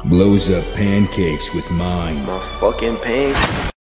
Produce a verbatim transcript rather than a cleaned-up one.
blows up pancakes with mine. My fucking panc.